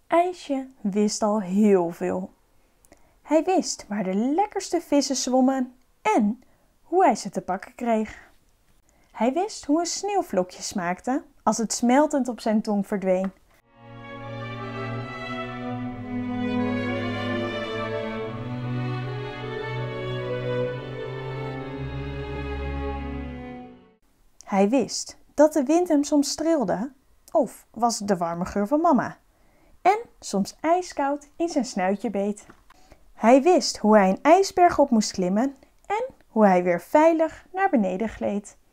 IJsje wist al heel veel. Hij wist waar de lekkerste vissen zwommen en hoe hij ze te pakken kreeg. Hij wist hoe een sneeuwvlokje smaakte als het smeltend op zijn tong verdween. Hij wist dat de wind hem soms streelde, of was het de warme geur van mama, en soms ijskoud in zijn snuitje beet. Hij wist hoe hij een ijsberg op moest klimmen en hoe hij weer veilig naar beneden gleed.